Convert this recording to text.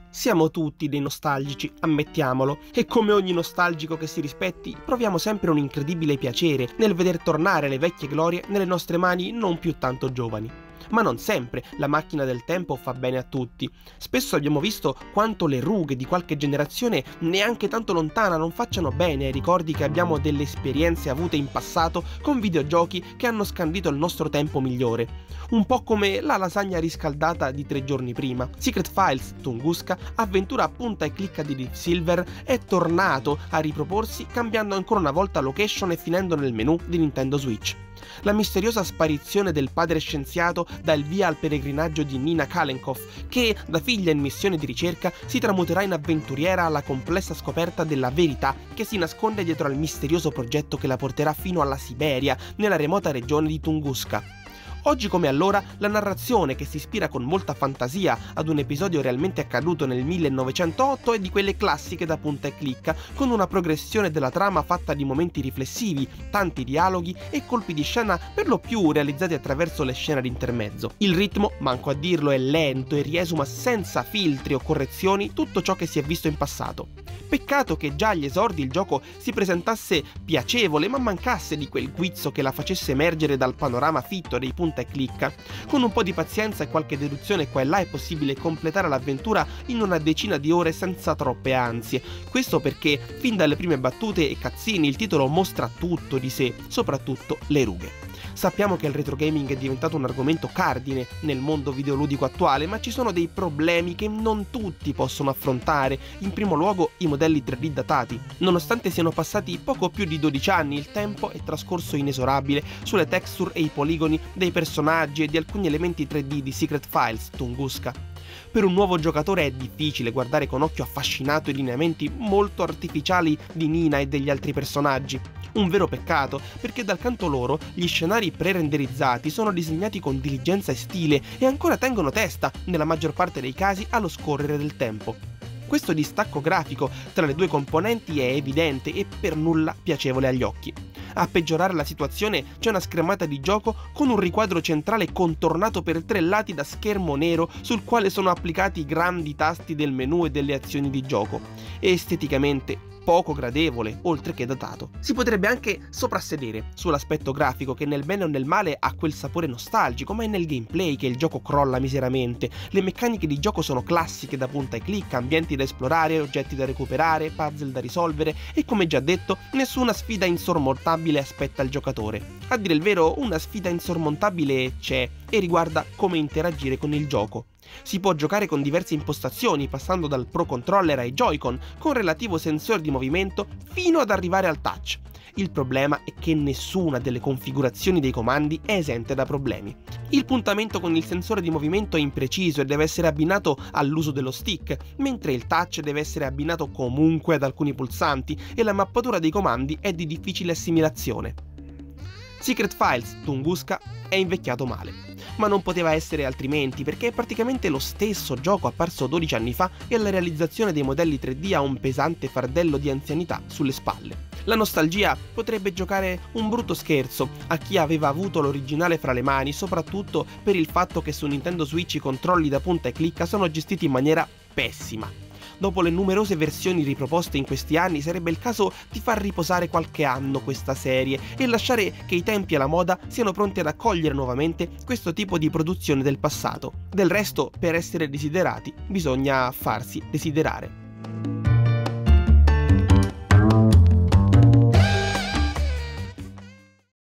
Siamo tutti dei nostalgici, ammettiamolo, e come ogni nostalgico che si rispetti, proviamo sempre un incredibile piacere nel veder tornare le vecchie glorie nelle nostre mani non più tanto giovani. Ma non sempre la macchina del tempo fa bene a tutti. Spesso abbiamo visto quanto le rughe di qualche generazione neanche tanto lontana non facciano bene ai ricordi che abbiamo delle esperienze avute in passato con videogiochi che hanno scandito il nostro tempo migliore. Un po' come la lasagna riscaldata di 3 giorni prima. Secret Files Tunguska, avventura a punta e clicca di Deep Silver, è tornato a riproporsi cambiando ancora una volta location e finendo nel menu di Nintendo Switch. La misteriosa sparizione del padre scienziato dà il via al peregrinaggio di Nina Kalenkov, che, da figlia in missione di ricerca, si tramuterà in avventuriera alla complessa scoperta della verità che si nasconde dietro al misterioso progetto che la porterà fino alla Siberia, nella remota regione di Tunguska. Oggi come allora, la narrazione che si ispira con molta fantasia ad un episodio realmente accaduto nel 1908 è di quelle classiche da punta e clicca, con una progressione della trama fatta di momenti riflessivi, tanti dialoghi e colpi di scena per lo più realizzati attraverso le scene d'intermezzo. Il ritmo, manco a dirlo, è lento e riesuma senza filtri o correzioni tutto ciò che si è visto in passato. Peccato che già agli esordi il gioco si presentasse piacevole ma mancasse di quel guizzo che la facesse emergere dal panorama fitto dei punta e clicca. Con un po' di pazienza e qualche deduzione qua e là è possibile completare l'avventura in una decina di ore senza troppe ansie. Questo perché fin dalle prime battute e cazzini il titolo mostra tutto di sé, soprattutto le rughe. Sappiamo che il retro gaming è diventato un argomento cardine nel mondo videoludico attuale, ma ci sono dei problemi che non tutti possono affrontare, in primo luogo i modelli 3D datati. Nonostante siano passati poco più di 12 anni, il tempo è trascorso inesorabile sulle texture e i poligoni dei personaggi e di alcuni elementi 3D di Secret Files Tunguska. Per un nuovo giocatore è difficile guardare con occhio affascinato i lineamenti molto artificiali di Nina e degli altri personaggi. Un vero peccato, perché dal canto loro gli scenari pre-renderizzati sono disegnati con diligenza e stile e ancora tengono testa, nella maggior parte dei casi, allo scorrere del tempo. Questo distacco grafico tra le due componenti è evidente e per nulla piacevole agli occhi. A peggiorare la situazione c'è una schermata di gioco con un riquadro centrale contornato per 3 lati da schermo nero sul quale sono applicati i grandi tasti del menu e delle azioni di gioco. E esteticamente poco gradevole, oltre che datato. Si potrebbe anche soprassedere sull'aspetto grafico che nel bene o nel male ha quel sapore nostalgico, ma è nel gameplay che il gioco crolla miseramente. Le meccaniche di gioco sono classiche da punta e clicca, ambienti da esplorare, oggetti da recuperare, puzzle da risolvere e, come già detto, nessuna sfida insormontabile aspetta il giocatore. A dire il vero, una sfida insormontabile c'è e riguarda come interagire con il gioco. Si può giocare con diverse impostazioni, passando dal Pro Controller ai Joy-Con, con relativo sensore di movimento, fino ad arrivare al touch. Il problema è che nessuna delle configurazioni dei comandi è esente da problemi. Il puntamento con il sensore di movimento è impreciso e deve essere abbinato all'uso dello stick, mentre il touch deve essere abbinato comunque ad alcuni pulsanti e la mappatura dei comandi è di difficile assimilazione. Secret Files Tunguska è invecchiato male, ma non poteva essere altrimenti perché è praticamente lo stesso gioco apparso 12 anni fa e la realizzazione dei modelli 3D ha un pesante fardello di anzianità sulle spalle. La nostalgia potrebbe giocare un brutto scherzo a chi aveva avuto l'originale fra le mani, soprattutto per il fatto che su Nintendo Switch i controlli da punta e clicca sono gestiti in maniera pessima. Dopo le numerose versioni riproposte in questi anni sarebbe il caso di far riposare qualche anno questa serie e lasciare che i tempi e la moda siano pronti ad accogliere nuovamente questo tipo di produzione del passato. Del resto, per essere desiderati, bisogna farsi desiderare.